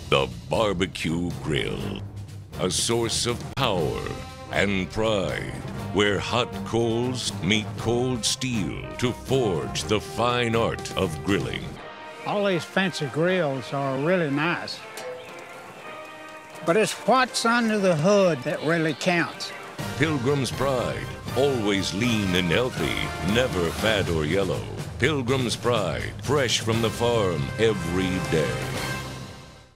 The barbecue grill, a source of power and pride, where hot coals meet cold steel to forge the fine art of grilling. All these fancy grills are really nice, but it's what's under the hood that really counts. Pilgrim's Pride, always lean and healthy, never fat or yellow. Pilgrim's Pride, fresh from the farm every day.